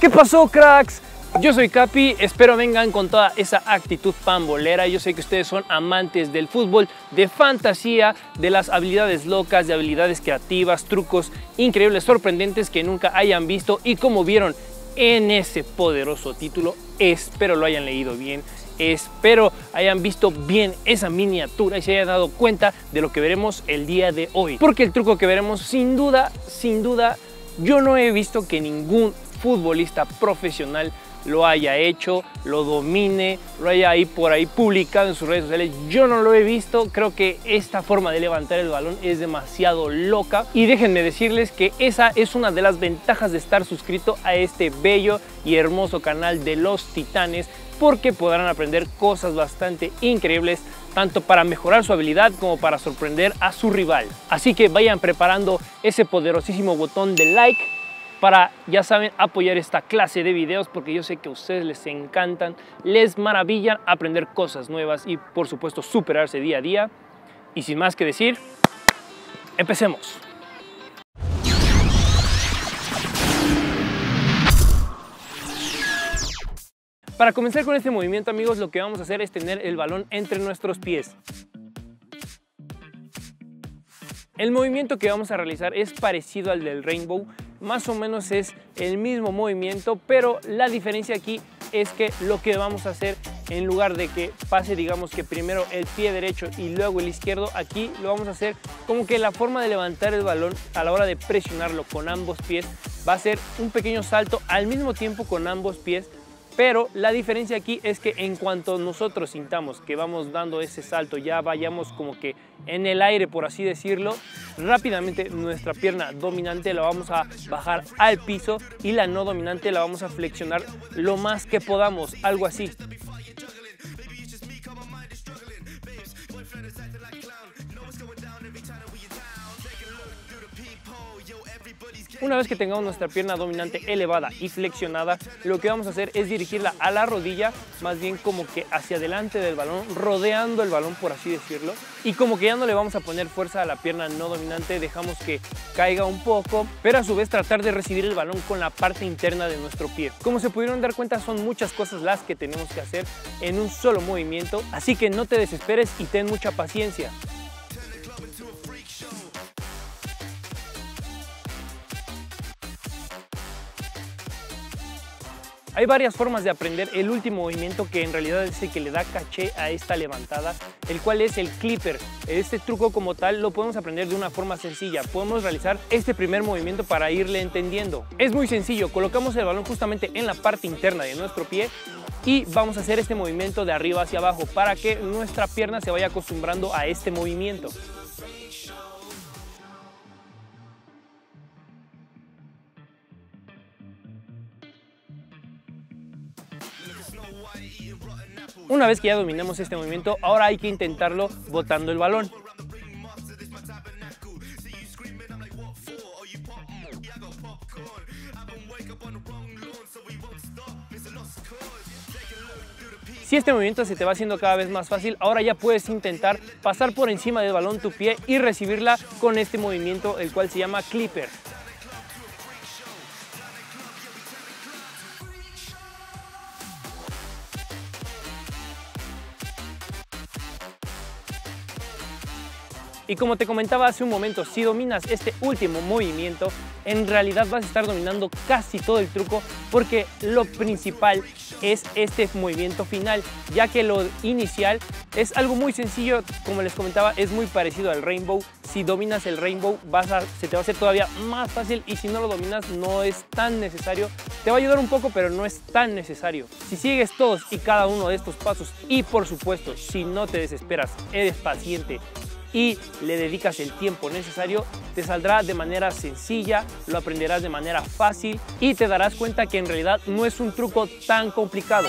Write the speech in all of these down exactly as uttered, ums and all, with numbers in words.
¿Qué pasó, cracks? Yo soy Capi, espero vengan con toda esa actitud pambolera. Yo sé que ustedes son amantes del fútbol, de fantasía, de las habilidades locas, de habilidades creativas, trucos increíbles, sorprendentes que nunca hayan visto. Y como vieron en ese poderoso título, espero lo hayan leído bien, espero hayan visto bien esa miniatura y se hayan dado cuenta de lo que veremos el día de hoy. Porque el truco que veremos, sin duda, sin duda, yo no he visto que ningún futbolista profesional lo haya hecho, lo domine, lo haya ahí por ahí publicado en sus redes sociales. Yo no lo he visto. Creo que esta forma de levantar el balón es demasiado loca. Y déjenme decirles que esa es una de las ventajas de estar suscrito a este bello y hermoso canal de los Titanes, porque podrán aprender cosas bastante increíbles, tanto para mejorar su habilidad como para sorprender a su rival. Así que vayan preparando ese poderosísimo botón de like para, ya saben, apoyar esta clase de videos, porque yo sé que a ustedes les encantan, les maravillan aprender cosas nuevas y por supuesto superarse día a día. Y sin más que decir, empecemos. Para comenzar con este movimiento, amigos, lo que vamos a hacer es tener el balón entre nuestros pies. El movimiento que vamos a realizar es parecido al del Rainbow, más o menos es el mismo movimiento, pero la diferencia aquí es que lo que vamos a hacer, en lugar de que pase, digamos que primero el pie derecho y luego el izquierdo, aquí lo vamos a hacer como que la forma de levantar el balón a la hora de presionarlo con ambos pies va a ser un pequeño salto al mismo tiempo con ambos pies. Pero la diferencia aquí es que en cuanto nosotros sintamos que vamos dando ese salto, ya vayamos como que en el aire, por así decirlo, rápidamente nuestra pierna dominante la vamos a bajar al piso y la no dominante la vamos a flexionar lo más que podamos, algo así. Una vez que tengamos nuestra pierna dominante elevada y flexionada, lo que vamos a hacer es dirigirla a la rodilla, más bien como que hacia adelante del balón, rodeando el balón, por así decirlo. Y como que ya no le vamos a poner fuerza a la pierna no dominante, dejamos que caiga un poco, pero a su vez tratar de recibir el balón con la parte interna de nuestro pie. Como se pudieron dar cuenta, son muchas cosas las que tenemos que hacer en un solo movimiento, así que no te desesperes y ten mucha paciencia. Hay varias formas de aprender el último movimiento, que en realidad es el que le da caché a esta levantada, el cual es el clipper. Este truco como tal lo podemos aprender de una forma sencilla. Podemos realizar este primer movimiento para irle entendiendo. Es muy sencillo, colocamos el balón justamente en la parte interna de nuestro pie y vamos a hacer este movimiento de arriba hacia abajo para que nuestra pierna se vaya acostumbrando a este movimiento. Una vez que ya dominemos este movimiento, ahora hay que intentarlo botando el balón. Si este movimiento se te va haciendo cada vez más fácil, ahora ya puedes intentar pasar por encima del balón tu pie y recibirla con este movimiento, el cual se llama clipper. Y como te comentaba hace un momento, si dominas este último movimiento, en realidad vas a estar dominando casi todo el truco, porque lo principal es este movimiento final, ya que lo inicial es algo muy sencillo. Como les comentaba, es muy parecido al Rainbow. Si dominas el Rainbow, vas a, se te va a hacer todavía más fácil, y si no lo dominas no es tan necesario. Te va a ayudar un poco, pero no es tan necesario. Si sigues todos y cada uno de estos pasos, y por supuesto, si no te desesperas, eres paciente y le dedicas el tiempo necesario, te saldrá de manera sencilla, lo aprenderás de manera fácil y te darás cuenta que en realidad no es un truco tan complicado.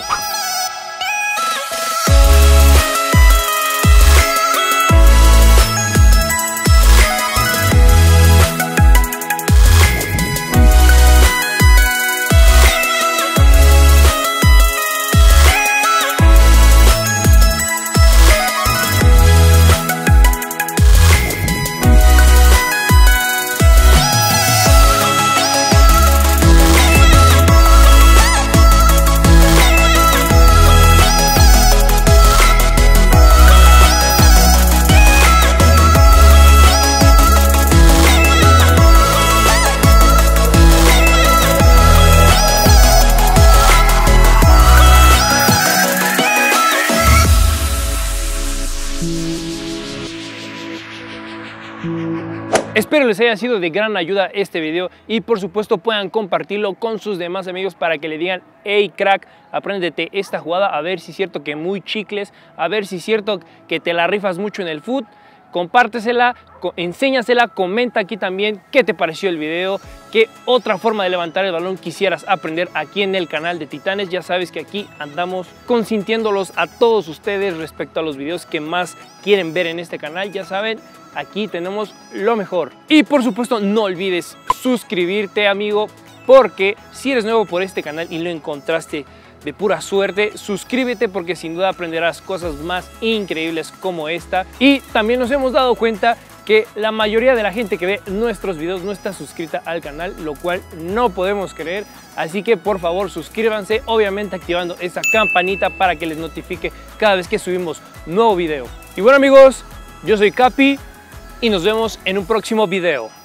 Espero les haya sido de gran ayuda este video y por supuesto puedan compartirlo con sus demás amigos para que le digan: hey crack, apréndete esta jugada, a ver si es cierto que muy chicles, a ver si es cierto que te la rifas mucho en el fútbol. Compártesela, enséñasela, comenta aquí también qué te pareció el video, qué otra forma de levantar el balón quisieras aprender aquí en el canal de Titanes. Ya sabes que aquí andamos consintiéndolos a todos ustedes respecto a los videos que más quieren ver en este canal. Ya saben, aquí tenemos lo mejor. Y por supuesto no olvides suscribirte, amigo, porque si eres nuevo por este canal y lo encontraste de pura suerte, suscríbete porque sin duda aprenderás cosas más increíbles como esta. Y también nos hemos dado cuenta que la mayoría de la gente que ve nuestros videos no está suscrita al canal, lo cual no podemos creer. Así que por favor suscríbanse, obviamente activando esa campanita para que les notifique cada vez que subimos nuevo video. Y bueno amigos, yo soy Capi y nos vemos en un próximo video.